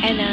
एना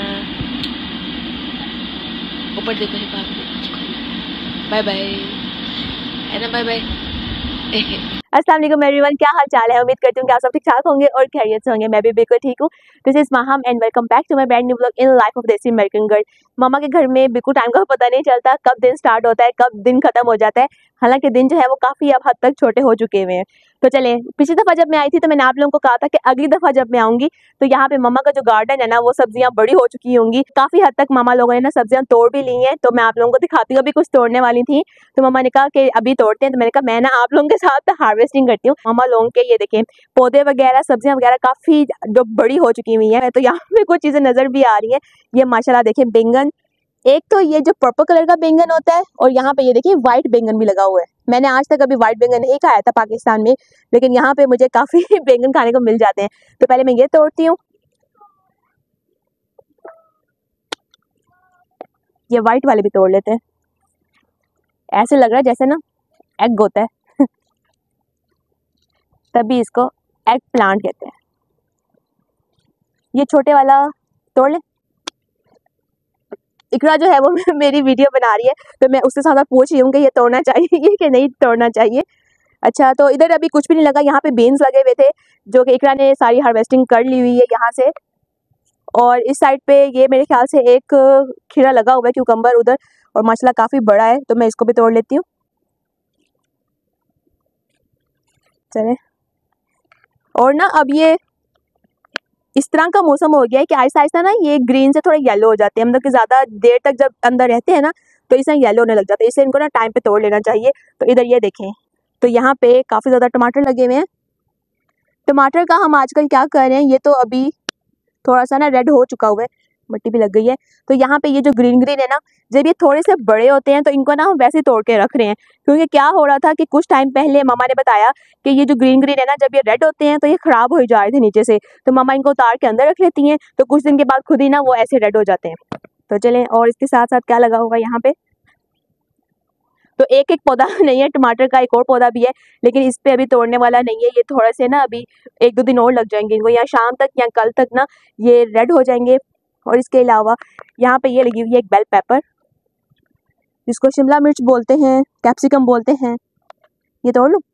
ऊपर देखो हिपाप देखो। Bye bye Anna, bye bye. अस्सलाम वालेकुम एवरीवन, क्या हाल चाल है। उम्मीद करती हूँ कि आप सब ठीक ठाक होंगे और खैरियत से होंगे। मैं भी बिल्कुल ठीक हूँ। This is Maham and welcome back to my brand new vlog in life of desi American girl. मामा के घर में बिल्कुल टाइम का पता नहीं चलता, कब दिन स्टार्ट होता है कब दिन खत्म हो जाता है। हालांकि दिन जो है वो काफी अब हद तक छोटे हो चुके हुए हैं। तो चले, पिछली दफा जब मैं आई थी तो मैंने आप लोगों को कहा था कि अगली दफा जब मैं आऊंगी तो यहाँ पे मामा का जो गार्डन है ना वो सब्जियां बड़ी हो चुकी होंगी। काफी हद तक मामा लोगों ने ना सब्जियां तोड़ भी ली हैं। तो मैं आप लोगों को दिखाती हूँ, अभी कुछ तोड़ने वाली थी तो मामा ने कहा कि अभी तोड़ते हैं। तो मैंने कहा मैं ना आप लोगों के साथ हार्वेस्टिंग करती हूँ। मामा लोगों के ये देखें पौधे वगैरह सब्जियां वगैरह काफी जो बड़ी हो चुकी हुई है। तो यहाँ पे कुछ चीजें नजर भी आ रही है। ये माशाल्लाह देखें बैंगन, एक तो ये जो पर्पल कलर का बैंगन होता है और यहाँ पे ये देखिए व्हाइट बैंगन भी लगा हुआ है। मैंने आज तक अभी व्हाइट बैंगन नहीं खाया था पाकिस्तान में, लेकिन यहाँ पे मुझे काफी बैंगन खाने को मिल जाते हैं। तो पहले मैं ये तोड़ती हूँ। ये व्हाइट वाले भी तोड़ लेते हैं। ऐसे लग रहा है जैसे ना एग होता है तभी इसको एग प्लांट कहते हैं। ये छोटे वाला तोड़ ले। इकरा जो है वो मेरी वीडियो बना रही है तो मैं उसके साथ पूछ रही हूँ कि ये तोड़ना चाहिए कि नहीं तोड़ना चाहिए। अच्छा, तो इधर अभी कुछ भी नहीं लगा। यहाँ पे बीन्स लगे हुए थे जो कि इकरा ने सारी हार्वेस्टिंग कर ली हुई है यहाँ से। और इस साइड पे ये मेरे ख्याल से एक खीरा लगा हुआ है, क्यूकम्बर उधर, और माशाल्लाह काफ़ी बड़ा है तो मैं इसको भी तोड़ लेती हूँ। चले, और ना अब ये इस तरह का मौसम हो गया है कि आहिस्ता आहिस्ता ना ये ग्रीन से थोड़े येलो हो जाते हैं। मतलब कि ज़्यादा देर तक जब अंदर रहते हैं ना तो इससे येलो होने लग जाते हैं। इससे इनको ना टाइम पे तोड़ लेना चाहिए। तो इधर ये देखें, तो यहाँ पे काफ़ी ज़्यादा टमाटर लगे हुए हैं। टमाटर का हम आजकल क्या कर रहे हैं, ये तो अभी थोड़ा सा ना रेड हो चुका हुआ है, मिट्टी भी लग गई है। तो यहाँ पे ये जो ग्रीन ग्रीन है ना, जब ये थोड़े से बड़े होते हैं तो इनको ना हम वैसे ही तोड़ के रख रहे हैं। क्योंकि क्या हो रहा था कि कुछ टाइम पहले मामा ने बताया कि ये जो ग्रीन ग्रीन है ना, जब ये रेड होते हैं तो ये खराब हो जा रहे थे नीचे से। तो मामा इनको उतार के अंदर रख लेती हैं तो कुछ दिन के बाद खुद ही ना वो ऐसे रेड हो जाते हैं। तो चलें, और इसके साथ साथ क्या लगा होगा यहाँ पे, तो एक एक पौधा नहीं है टमाटर का, एक और पौधा भी है लेकिन इस पे अभी तोड़ने वाला नहीं है। ये थोड़े से ना अभी एक दो दिन और लग जाएंगे इनको, या शाम तक या कल तक ना ये रेड हो जाएंगे। और इसके अलावा यहाँ पे ये लगी हुई है एक बेल पेपर, जिसको शिमला मिर्च बोलते हैं, कैप्सिकम बोलते हैं। ये तोड़ लो।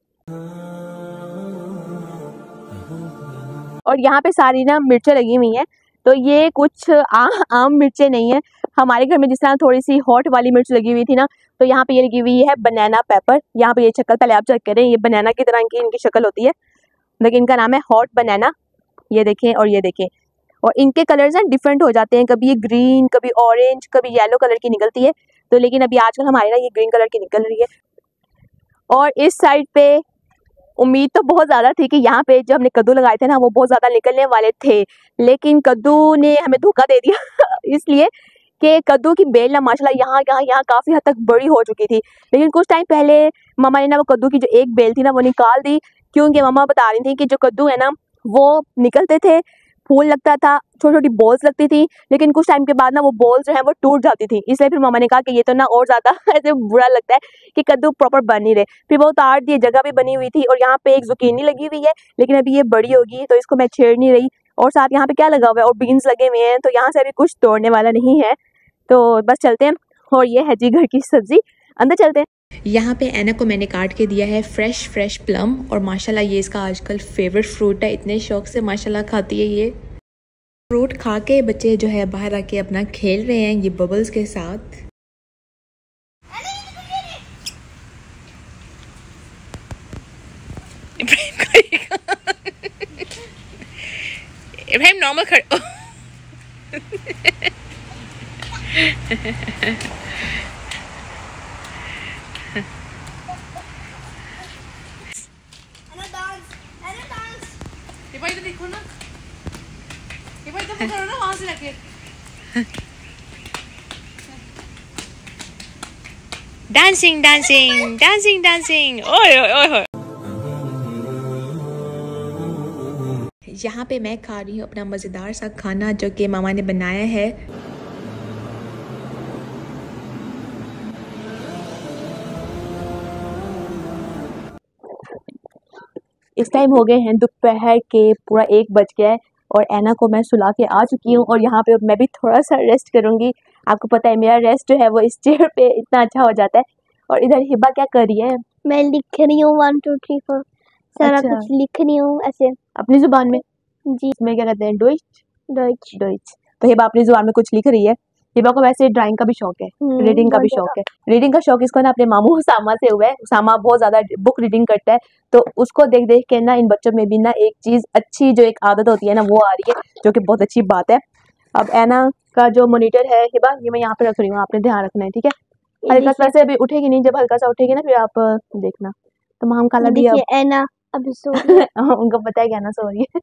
और यहाँ पे सारी ना मिर्चें लगी हुई हैं। तो ये कुछ आम मिर्चें नहीं है। हमारे घर में जिस तरह थोड़ी सी हॉट वाली मिर्च लगी हुई थी ना, तो यहाँ पे ये लगी हुई है बनाना पेपर। यहाँ पे ये शक्ल पहले आप चेक करें, ये बनाना की तरह की इनकी शक्ल होती है लेकिन इनका नाम है हॉट बनाना। ये देखें और ये देखें, और इनके कलर्स ना डिफरेंट हो जाते हैं, कभी ये ग्रीन, कभी ऑरेंज, कभी येलो कलर की निकलती है। तो लेकिन अभी आजकल हमारे ना ये ग्रीन कलर की निकल रही है। और इस साइड पे उम्मीद तो बहुत ज़्यादा थी कि यहाँ पे जो हमने कद्दू लगाए थे ना वो बहुत ज़्यादा निकलने वाले थे, लेकिन कद्दू ने हमें धोखा दे दिया इसलिए कि कद्दू की बेल ना माशाल्लाह यहाँ काफ़ी हद तक बड़ी हो चुकी थी। लेकिन कुछ टाइम पहले मामा ने ना वो कद्दू की जो एक बेल थी ना वो निकाल दी, क्योंकि मामा बता रही थी कि जो कद्दू है ना वो निकलते थे, फूल लगता था, छोटी छोटी बॉल्स लगती थी, लेकिन कुछ टाइम के बाद ना वो बॉल्स जो है वो टूट जाती थी। इसलिए फिर मामा ने कहा कि ये तो ना और ज़्यादा ऐसे बुरा लगता है कि कद्दू प्रॉपर बन नहीं रहे। फिर वो उतार दिए, जगह भी बनी हुई थी। और यहाँ पे एक जुकीनी लगी हुई है लेकिन अभी ये बड़ी होगी तो इसको मैं छेड़ नहीं रही। और साथ यहाँ पे क्या लगा हुआ है, और बीन्स लगे हुए हैं। तो यहाँ से अभी कुछ तोड़ने वाला नहीं है, तो बस चलते हैं। और ये है जी घर की सब्जी, अंदर चलते हैं। यहाँ पे एना को मैंने काट के दिया है फ्रेश प्लम, और माशाल्लाह ये इसका आजकल फेवरेट फ्रूट है। इतने शौक से माशाल्लाह खाती है ये फ्रूट। खा के बच्चे जो है बाहर आके अपना खेल रहे हैं ये बबल्स के साथ। इब्राहिम नॉर्मल खड़े तो देखो ना, ये भाई तो करो ना वहां से रखे। डांसिंग डांसिंग डांसिंग डांसिंग, ओए ओए ओए। यहाँ पे मैं खा रही हूँ अपना मज़ेदार सा खाना जो कि मामा ने बनाया है। इस टाइम हो गए हैं दोपहर के पूरा 1 बज गया है और ऐना को मैं सुला के आ चुकी हूँ और यहाँ पे मैं भी थोड़ा सा रेस्ट करूँगी। आपको पता है मेरा रेस्ट जो है वो इस चेयर पे इतना अच्छा हो जाता है। और इधर हिबा क्या कर रही है? मैं लिख रही हूँ 1 2 3 4 सारा अच्छा। कुछ लिख रही हूँ ऐसे अपनी जुबान में? जी इसमें क्या कहते हैं? डोइच। डच। तो हिबा अपनी जुबान में कुछ लिख रही है। हिबा को वैसे ड्राइंग का भी शौक है, रीडिंग का भी शौक है। रीडिंग का शौक इसको ना अपने मामू उसामा से हुआ है। उसामा बहुत ज्यादा बुक रीडिंग करता है, तो उसको देख देख के ना इन बच्चों में भी ना एक चीज अच्छी जो एक आदत होती है ना वो आ रही है, जो कि बहुत अच्छी बात है। अब ऐना का जो मॉनिटर है हिबा, ये मैं यहाँ पे रख रही हूँ, आपने ध्यान रखना है, ठीक है? हल्का सा वैसे अभी उठेगी नहीं, जब हल्का सा उठेगी ना फिर आप देखना। तो हम काला दिया ऐना अभी सो रही है। उनको पता है कि ऐना सो रही है।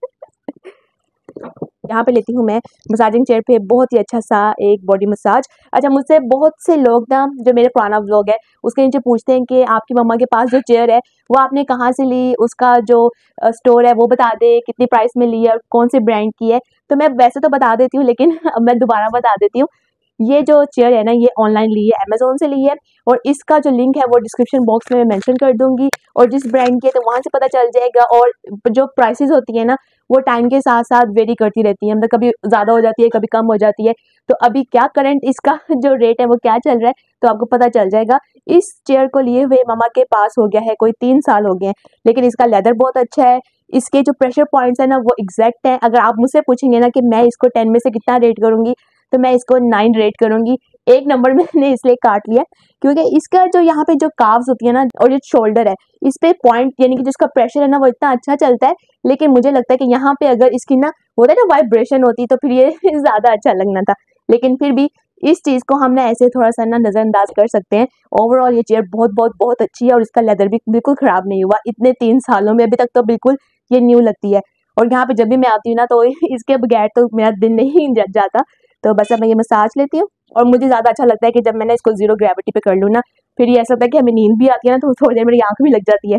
यहाँ पे लेती हूँ मैं मसाजिंग चेयर पे बहुत ही अच्छा सा एक बॉडी मसाज। अच्छा, मुझसे बहुत से लोग ना जो मेरे पुराना व्लॉग है उसके नीचे पूछते हैं कि आपकी मम्मा के पास जो चेयर है वो आपने कहाँ से ली, उसका जो स्टोर है वो बता दे, कितनी प्राइस में ली है और कौन से ब्रांड की है। तो मैं वैसे तो बता देती हूँ, लेकिन अब मैं दोबारा बता देती हूँ। ये जो चेयर है ना ये ऑनलाइन ली है, अमेजोन से ली है, और इसका जो लिंक है वो डिस्क्रिप्शन बॉक्स में मैं मेंशन कर दूंगी। और जिस ब्रांड की है तो वहाँ से पता चल जाएगा। और जो प्राइसेस होती है ना वो टाइम के साथ साथ वेरी करती रहती है, मतलब कभी ज़्यादा हो जाती है, कभी कम हो जाती है। तो अभी क्या करंट इसका जो रेट है वो क्या चल रहा है तो आपको पता चल जाएगा। इस चेयर को लिए हुए मामा के पास हो गया है कोई 3 साल हो गए हैं, लेकिन इसका लेदर बहुत अच्छा है। इसके जो प्रेशर पॉइंट्स है ना वो एग्जैक्ट है। अगर आप मुझसे पूछेंगे ना कि मैं इसको 10 में से कितना रेट करूँगी तो मैं इसको 9 रेट करूँगी। 1 नंबर मैंने इसलिए काट लिया क्योंकि इसका जो यहाँ पे जो काव्स होती है ना और जो शोल्डर है इस पे पॉइंट यानी कि जिसका प्रेशर है ना वो इतना अच्छा चलता है। लेकिन मुझे लगता है कि यहाँ पे अगर इसकी ना होता है ना वाइब्रेशन होती तो फिर ये ज़्यादा अच्छा लगना था। लेकिन फिर भी इस चीज़ को हम ना ऐसे थोड़ा सा ना नज़रअंदाज कर सकते हैं। ओवरऑल ये चेयर बहुत बहुत बहुत अच्छी है और इसका लेदर भी बिल्कुल ख़राब नहीं हुआ इतने 3 सालों में, अभी तक तो बिल्कुल ये न्यू लगती है। और यहाँ पे जब भी मैं आती हूँ ना तो इसके बगैर तो मेरा दिन नहीं जाता। तो बस अब मैं ये मसाज लेती हूँ और मुझे ज़्यादा अच्छा लगता है कि जब मैंने इसको 0 ग्रेविटी पे कर लूँ ना फिर ये ऐसा होता है कि हमें नींद भी आती है ना तो थोड़ी देर मेरी आँख भी लग जाती है।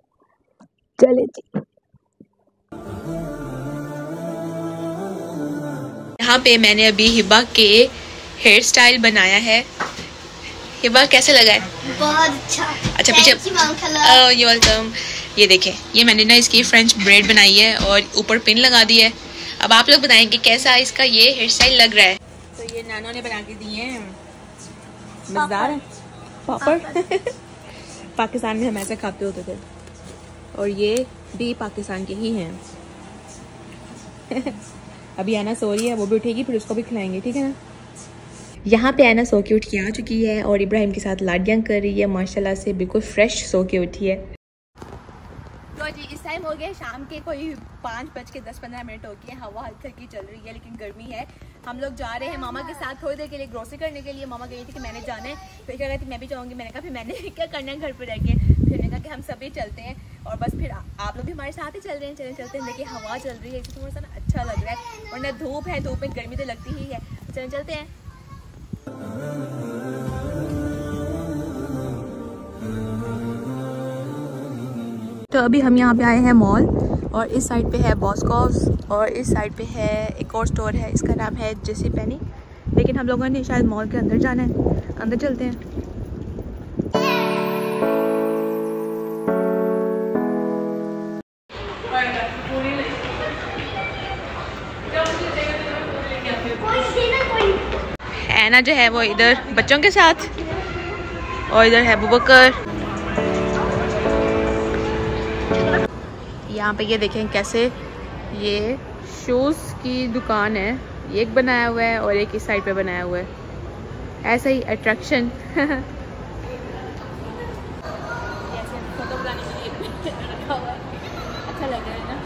चले जी। यहाँ पे मैंने अभी हिबा के हेयर स्टाइल बनाया है। हिबा कैसे लगा है? बहुत अच्छा। अच्छा पीछे यू वेलकम। ये देखें, ये मैंने ना इसकी फ्रेंच ब्रेड बनाई है और ऊपर पिन लगा दी है। अब आप लोग बताएं कि कैसा इसका ये हेयर स्टाइल लग रहा है। तो ये नानो ने बना के दिए हैं, मजेदार है पापड़। पाकिस्तान में हम ऐसे खाते होते थे और ये भी पाकिस्तान के ही हैं। अभी ऐना सो रही है, वो भी उठेगी फिर उसको भी खिलाएंगे, ठीक है ना? यहाँ पे ऐना सो के उठ के आ चुकी है और इब्राहिम के साथ लाडियाँ कर रही है। माशाल्लाह से बिल्कुल फ्रेश सो के उठी है। तो जी इस टाइम हो गया शाम के कोई 5:10-15 हो गए। हवा हल्की हल्की चल रही है लेकिन गर्मी है। हम लोग जा रहे हैं मामा के साथ थोड़ी देर के लिए ग्रोसरी करने के लिए। मामा कह रही थी कि मैंने जाना है, फिर कह रही थी मैं भी जाऊँगी। मैंने कहा फिर मैंने क्या करना है घर पर रह के, फिर मैंने कहा कि हम सभी चलते हैं और बस फिर आप लोग भी हमारे साथ ही चल रहे हैं। चलते हैं, देखिए हवा चल रही है इससे थोड़ा सा ना अच्छा लग रहा है, वरना धूप है, धूप में गर्मी तो लगती ही है। चलते हैं। तो अभी हम यहाँ पे आए हैं मॉल और इस साइड पे है बॉस्कॉस और इस साइड पे है एक और स्टोर है, इसका नाम है जेसी पेनी। लेकिन हम लोगों ने शायद मॉल के अंदर जाना है, अंदर चलते हैं। ऐना जो है वो इधर बच्चों के साथ और इधर है अबूबकर। यहाँ पे ये देखें कैसे ये शूज़ की दुकान है, ये एक बनाया हुआ है और एक इस साइड पे बनाया हुआ है, ऐसा ही अट्रैक्शन। अच्छा लग रहा है ना?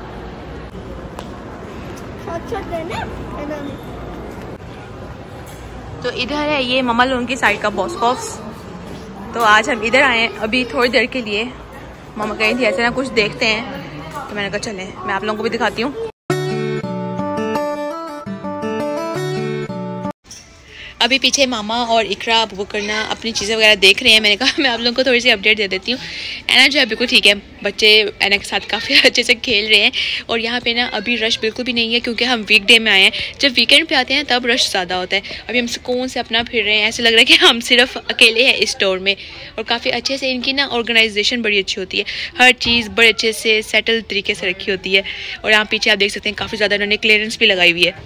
तो इधर है ये ममा लोगों की साइड का बॉस्कॉस। तो आज हम इधर आए हैं अभी थोड़ी देर के लिए। मामा कह रही थी ऐसे ना कुछ देखते हैं, तो मैंने कहा चलें, मैं आप लोगों को भी दिखाती हूँ। अभी पीछे मामा और इकरा वो करना अपनी चीज़ें वगैरह देख रहे हैं। मैंने कहा मैं आप लोगों को थोड़ी सी अपडेट दे देती हूँ। एना जो है बिल्कुल ठीक है, बच्चे एना के साथ काफ़ी अच्छे से खेल रहे हैं। और यहाँ पे ना अभी रश बिल्कुल भी नहीं है क्योंकि हम वीकडे में आए हैं। जब वीकेंड पे आते हैं तब रश ज़्यादा होता है। अभी हम सुकून से अपना फिर रहे हैं, ऐसे लग रहा है कि हम सिर्फ अकेले हैं इस स्टोर में। और काफ़ी अच्छे से इनकी ना ऑर्गेनाइजेशन बड़ी अच्छी होती है, हर चीज़ बड़े अच्छे से सेटल तरीके से रखी होती है। और यहाँ पीछे आप देख सकते हैं काफ़ी ज़्यादा इन्होंने क्लियरेंस भी लगाई हुई है।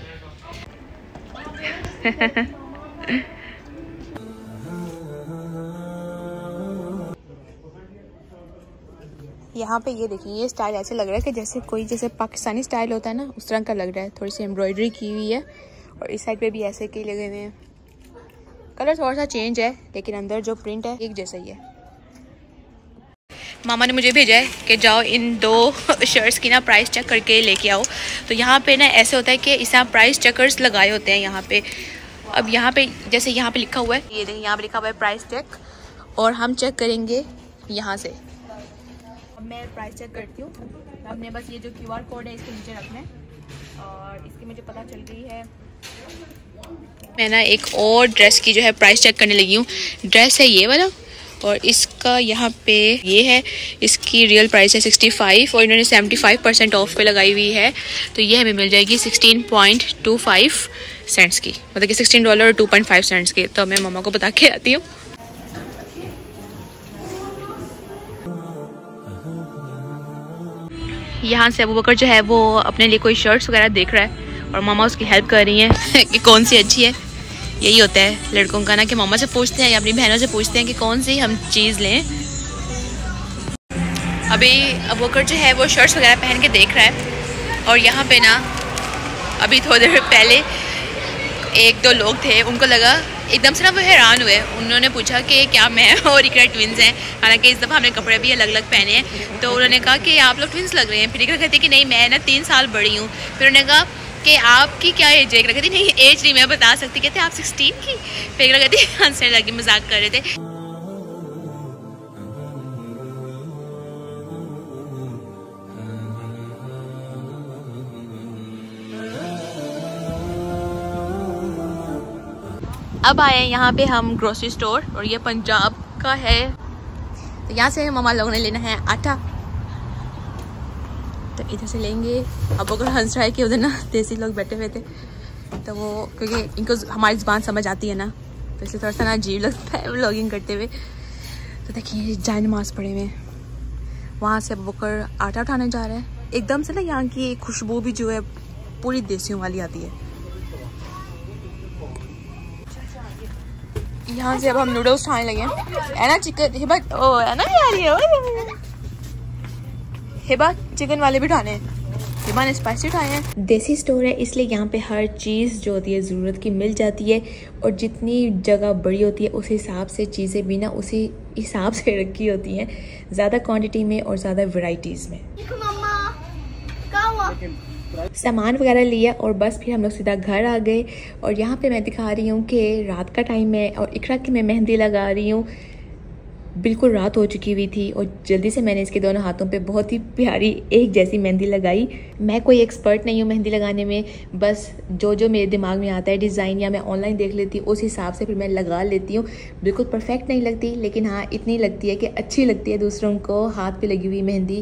यहाँ पे ये देखिए, ये स्टाइल ऐसे लग रहा है कि जैसे पाकिस्तानी स्टाइल होता है ना, उस तरह का लग रहा है। थोड़ी सी एम्ब्रॉयडरी की हुई है और इस साइड पे भी ऐसे के लगे हुए हैं। कलर थोड़ा सा चेंज है लेकिन अंदर जो प्रिंट है एक जैसा ही है। मामा ने मुझे भेजा है कि जाओ इन 2 शर्ट्स की ना प्राइस चेक करके लेके आओ। तो यहाँ पे ना ऐसे होता है कि इस तरह प्राइस चेकर्स लगाए होते हैं यहाँ पे। अब यहाँ पे जैसे यहाँ पे लिखा हुआ है, ये देखिए यहाँ पे लिखा हुआ है प्राइस चेक, और हम चेक करेंगे यहाँ से। अब मैं प्राइस चेक करती हूँ। हमने बस ये जो QR कोड है इसके नीचे रखना है और इसकी मुझे पता चल गई है। मैं ना एक और ड्रेस की जो है प्राइस चेक करने लगी हूँ। ड्रेस है ये वाला और इसका यहाँ पे ये है, इसकी रियल प्राइस है 65 और इन्होंने 75% ऑफ पे लगाई हुई है। तो ये हमें मिल जाएगी 16.25 सेंट्स की, मतलब कि $16 और 2.5 सेंट्स की। तो मैं मम्मा को बता के आती हूँ। यहाँ से अबू बकर जो है वो अपने लिए कोई शर्ट्स वगैरह देख रहा है और मामा उसकी हेल्प कर रही हैं कि कौन सी अच्छी है। यही होता है लड़कों का ना कि मामा से पूछते हैं या अपनी बहनों से पूछते हैं कि कौन सी हम चीज़ लें। अभी अबू बकर जो है वो शर्ट्स वगैरह पहन के देख रहा है। और यहाँ पे ना अभी थोड़ी देर पहले 1-2 लोग थे, उनको लगा एकदम से ना वो हैरान हुए। उन्होंने पूछा कि क्या मैं और इकरा ट्विंस हैं, हालांकि इस दफ़ा हमने कपड़े भी अलग अलग पहने हैं। तो उन्होंने कहा कि आप लोग ट्विंस लग रहे हैं। फिर इकरा कहती कि नहीं मैं ना 3 साल बड़ी हूँ। फिर उन्होंने कहा कि आपकी क्या एज है? इकरा कहती नहीं एज नहीं मैं बता सकती। कहते आप 16 की? फिर इकरा कहती हंसने लगी, मजाक कर रहे थे। अब आए यहाँ पे हम ग्रोसरी स्टोर और ये पंजाब का है। तो यहाँ से मामा लोगों ने लेना है आटा, तो इधर से लेंगे। अब अगर हंस रहा है कि उधर ना देसी लोग बैठे हुए थे, तो वो क्योंकि इनको हमारी ज़ुबान समझ आती है ना, तो इसलिए थोड़ा सा ना अजीब लगता है व्लॉगिंग करते हुए। तो देखिए जाए नमाज पढ़े हुए, वहाँ से अब बकर आटा उठाने जा रहा है। एकदम से ना यहाँ की खुशबू भी जो है पूरी देसियों वाली आती है। यहाँ से अब हम नूडल्स खाने लगे हैं। है ना चिकन हिबा, ओ है ना यार ये हिबा चिकन वाले भी उठाने हैं। हिबा ने स्पाइसी उठाए हैं। देसी स्टोर है इसलिए यहाँ पे हर चीज़ जो होती है ज़रूरत की मिल जाती है। और जितनी जगह बड़ी होती है उस हिसाब से चीज़ें भी ना उसी हिसाब से रखी होती हैं, ज़्यादा क्वांटिटी में और ज़्यादा वैरायटीज़ में। सामान वगैरह लिया और बस फिर हम लोग सीधा घर आ गए। और यहाँ पे मैं दिखा रही हूँ कि रात का टाइम है और इकरा की मैं मेहंदी लगा रही हूँ। बिल्कुल रात हो चुकी हुई थी और जल्दी से मैंने इसके दोनों हाथों पे बहुत ही प्यारी एक जैसी मेहंदी लगाई। मैं कोई एक्सपर्ट नहीं हूँ मेहंदी लगाने में, बस जो मेरे दिमाग में आता है डिज़ाइन या मैं ऑनलाइन देख लेती हूँ उस हिसाब से फिर मैं लगा लेती हूँ। बिल्कुल परफेक्ट नहीं लगती, लेकिन हाँ इतनी लगती है कि अच्छी लगती है दूसरों को हाथ पे लगी हुई मेहंदी।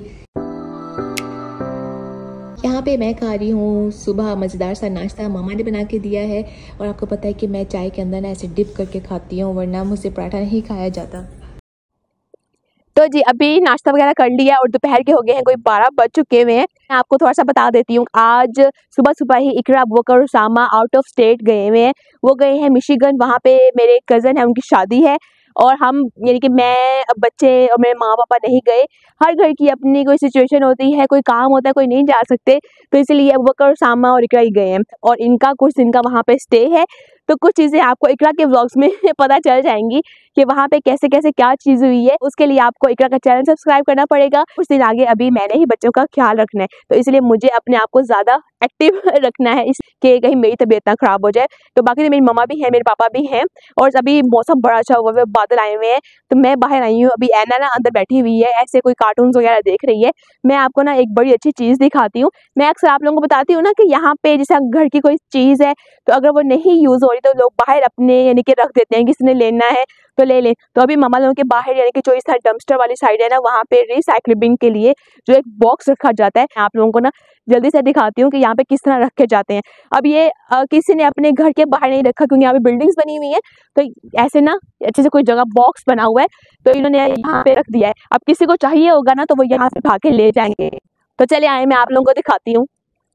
यहाँ पे मैं खा रही हूँ सुबह मज़ेदार सा नाश्ता, मामा ने बना के दिया है। और आपको पता है कि मैं चाय के अंदर ना ऐसे डिप करके खाती हूँ, वरना मुझसे पराठा नहीं खाया जाता। तो जी अभी नाश्ता वगैरह कर लिया और दोपहर के हो गए हैं कोई 12 बज चुके हुए हैं। मैं आपको थोड़ा सा बता देती हूँ, आज सुबह सुबह ही इकरा, अबू बकर और उसामा आउट ऑफ स्टेट गए हुए हैं। वो गए हैं मिशिगन, वहाँ पे मेरे कज़न है उनकी शादी है। और हम यानी कि मैं, बच्चे और मेरे माँ पापा नहीं गए। हर घर की अपनी कोई सिचुएशन होती है, कोई काम होता है, कोई नहीं जा सकते, तो इसलिए अबू बकर, उसामा और इकरा ही गए हैं। और इनका कुछ दिन का वहाँ पे स्टे है, तो कुछ चीज़ें आपको इकरा के व्लॉग्स में पता चल जाएंगी कि वहाँ पे कैसे कैसे क्या चीज़ हुई है। उसके लिए आपको इकरा का चैनल सब्सक्राइब करना पड़ेगा। कुछ दिन आगे अभी मैंने ही बच्चों का ख्याल रखना है, तो इसलिए मुझे अपने आप को ज़्यादा एक्टिव रखना है, इसके कहीं मेरी तबीयत ना खराब हो जाए। तो बाकी तो मेरी मम्मा भी है, मेरे पापा भी हैं, और अभी मौसम बड़ा अच्छा हुआ है, बादल आए हुए हैं, तो मैं बाहर आई हूँ। अभी ऐना ना अंदर बैठी हुई है, ऐसे कोई कार्टून वगैरह देख रही है। मैं आपको ना एक बड़ी अच्छी चीज़ दिखाती हूँ। मैं अक्सर आप लोगों को बताती हूँ ना कि यहाँ पे जैसे घर की कोई चीज़ है, तो अगर वो नहीं यूज़ हो रही तो लोग बाहर अपने यानी कि रख देते हैं, किसी ने लेना है तो ले लें। तो अभी मम्मा लोगों के बाहर यानी कि जो इस डंपस्टर वाली साइड है ना, वहाँ पे रिसाइक्लिंग के लिए जो एक बॉक्स रखा जाता है, आप लोगों को ना जल्दी से दिखाती हूँ कि यहाँ पे किस तरह रखे जाते हैं। अब ये किसी ने अपने घर के बाहर नहीं रखा, क्योंकि यहाँ पे बिल्डिंग्स बनी हुई हैं, तो ऐसे ना अच्छे से कोई जगह बॉक्स बना हुआ है, तो इन्होंने यहाँ पे रख दिया है। अब किसी को चाहिए होगा ना तो वो यहाँ से उठा के ले जाएंगे। तो चले आए, मैं आप लोगों को दिखाती हूँ।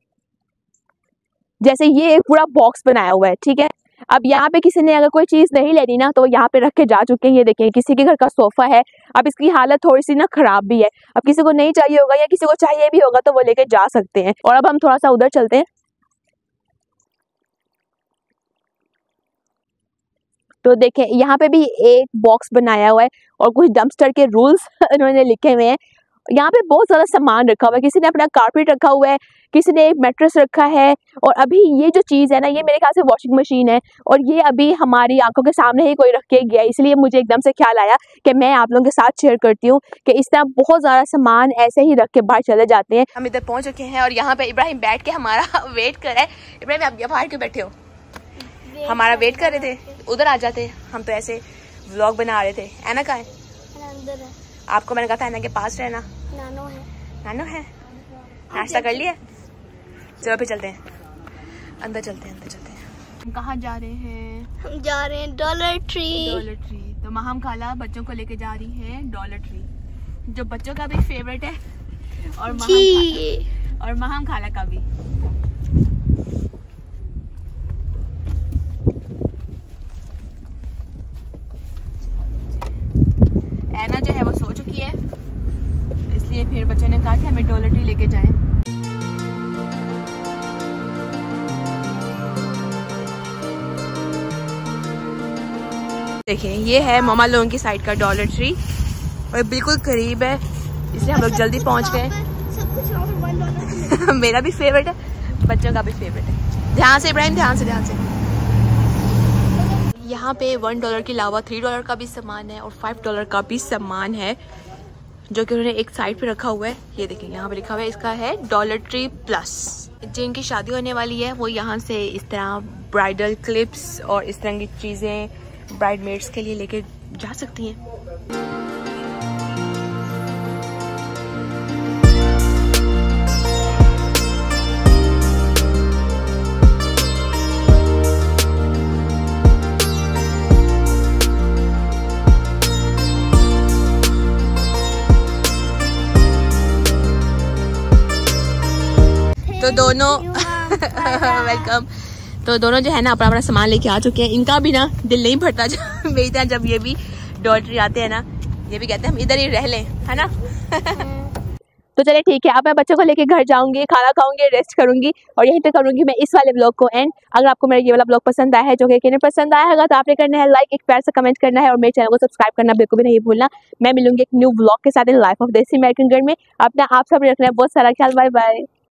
जैसे ये एक पूरा बॉक्स बनाया हुआ है, ठीक है। अब यहाँ पे किसी ने अगर कोई चीज़ नहीं लेनी ना, तो वो यहाँ पे रख के जा चुके हैं। ये देखें, किसी के घर का सोफ़ा है, अब इसकी हालत थोड़ी सी ना ख़राब भी है। अब किसी को नहीं चाहिए होगा या किसी को चाहिए भी होगा तो वो लेके जा सकते हैं। और अब हम थोड़ा सा उधर चलते हैं। तो देखें, यहाँ पे भी एक बॉक्स बनाया हुआ है और कुछ डंपस्टर के रूल्स उन्होंने लिखे हुए हैं। यहाँ पे बहुत ज़्यादा सामान रखा हुआ है, किसी ने अपना कारपेट रखा हुआ है, किसी ने एक मैट्रेस रखा है, और अभी ये जो चीज़ है ना, ये मेरे ख्याल से वॉशिंग मशीन है, और ये अभी हमारी आंखों के सामने ही कोई रख के गया, इसलिए मुझे एकदम से ख्याल आया कि मैं आप लोगों के साथ शेयर करती हूँ कि इस तरह बहुत ज़्यादा सामान ऐसे ही रख के बाहर चले जाते हैं। हम इधर पहुँच चुके हैं और यहाँ पे इब्राहिम बैठ के हमारा वेट कर रहा है। इब्राहिम, आप बाहर क्यों बैठे हो? हमारा वेट कर रहे थे, उधर आ जाते, हम तो ऐसे व्लॉग बना रहे थे। ऐना कहाँ है? अंदर है। आपको मैंने कहा था ऐना के पास रहना। नानो है। नानो है? नाश्ता कर लिया? चलो फिर चलते हैं, अंदर चलते हैं, अंदर चलते हैं। हम कहाँ जा रहे हैं? हम जा रहे हैं डॉलर ट्री। Dollar tree. तो महम खाला बच्चों को लेके जा रही है डॉलर ट्री, जो बच्चों का भी फेवरेट है और महम खाला का भी। ऐना जो है वो सो चुकी है, इसलिए फिर बच्चों ने कहा कि हमें डॉलर ट्री लेके जाएं। देखिए, ये है मामा लोगों की साइड का डॉलर ट्री और बिल्कुल करीब है, इसलिए हम लोग जल्दी पहुंच गए। मेरा भी फेवरेट है, बच्चों का भी फेवरेट है। ध्यान से इब्राहिम, ध्यान से, ध्यान से। यहाँ पे $1 के अलावा $3 का भी सामान है और $5 का भी सामान है, जो कि उन्होंने एक साइड पे रखा हुआ है। ये देखिए, यहाँ पे लिखा हुआ है, इसका है डॉलर ट्री प्लस। जिनकी शादी होने वाली है वो यहाँ से इस तरह ब्राइडल क्लिप्स और इस तरह की चीज़ें ब्राइडमेड्स के लिए लेके जा सकती हैं। तो दोनों वेलकम। तो दोनों जो है ना अपना अपना सामान लेके आ चुके हैं। इनका भी ना दिल नहीं भरता मेरी तरह, जब ये भी डॉलर ट्री आते हैं ना, ये भी कहते हैं हम इधर ही रह लें, है ना। तो चलिए ठीक है, अब मैं बच्चों को लेके घर जाऊंगी, खाना खाऊंगी, रेस्ट करूंगी और यहीं पे करूंगी मैं इस वाले ब्लॉग को एंड। अगर आपको मेरा ये वाला ब्लॉग पसंद आया है, जो कि पसंद आया होगा, तो आपने करना है लाइक, एक प्यार से कमेंट करना है और मेरे चैनल को सब्सक्राइब करना बिल्कुल भी नहीं भूलना। मैं मिलूंगी एक न्यू ब्लॉग के साथ in life of desi American girl में। अपना आप सब रखना है बहुत सारा ख्याल। Bye bye.